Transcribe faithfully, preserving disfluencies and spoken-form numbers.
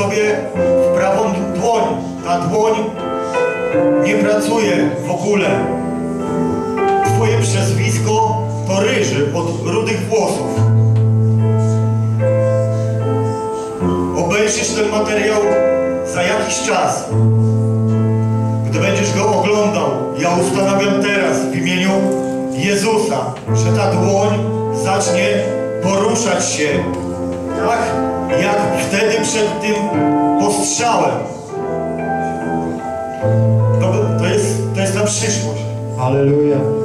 sobie w prawą dłoń. Ta dłoń nie pracuje w ogóle. Twoje przezwisko to Ryży od rudych włosów. Obejrzysz ten materiał za jakiś czas. Gdy będziesz go oglądał, ja ustanawiam teraz w imieniu Jezusa, że ta dłoń zacznie poruszać się, tak jak wtedy przed tym postrzałem. To, to, jest, to jest na przyszłość. Halleluja.